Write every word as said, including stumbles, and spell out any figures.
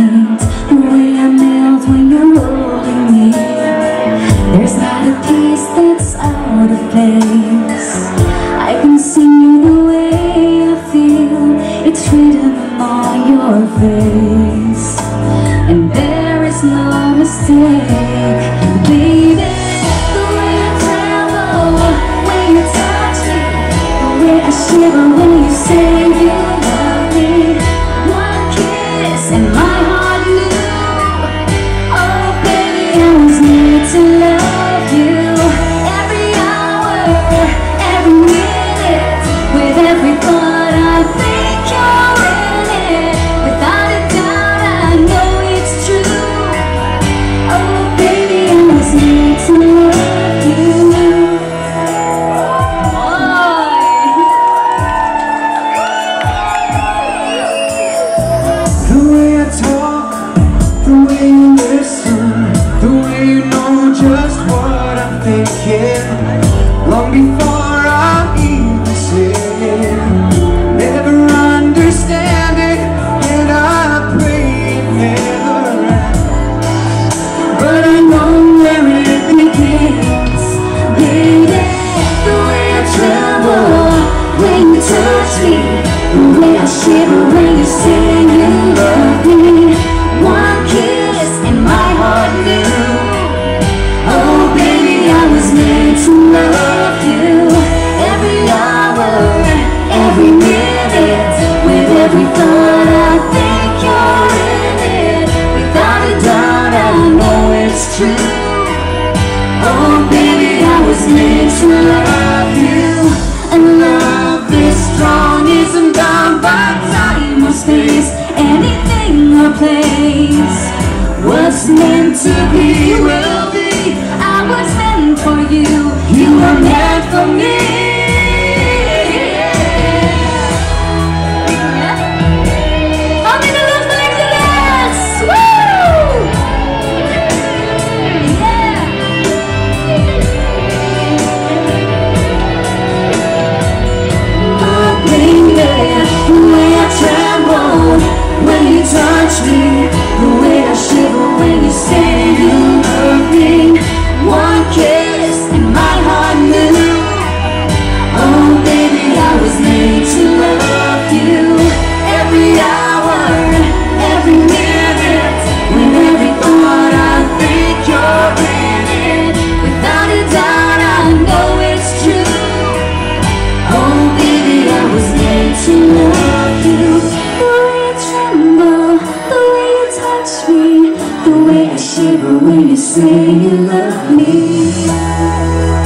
heat, the way I melt when you're holding me. There's not a piece that's out of place. I can sing you the way I feel. It's written on your face, and there is no mistake, baby. The way I tremble when you touch me, the way I shiver when you say you love me. One kiss and my heart knew, oh baby, I was made to love you. Every hour, every minute, with every thought I think you're in it. Without a doubt I know it's true, oh baby, I was made to love you. The way I talk, the way you listen, the way you know just what I'm thinking, long before I'm even saying. Never understand it, and I pray it never ends. But I know where it begins, Baby, the way I tremble when you touch me, the way I shiver when you say you love me. One kiss and my heart knew, oh baby, I was made to love you. Every hour, every minute, with every thought I think you're in it. Without a doubt I know it's true, oh baby, I was made to love you. And love this strong isn't bound by time or space, anything or place. What's meant to be will be. I was meant for you, you were meant for me. How many of those like to dance? Woo! Yeah. Oh baby, the way I tremble when you touch me, the way I shiver when you say you love me. One kiss and my heart knew, oh baby, I was made to love you. Every hour, every minute, with every thought I think you're in it. Without a doubt I know it's true, oh baby, I was made to love you. The way you tremble, the way you touch me, the way I shiver when you say you love me.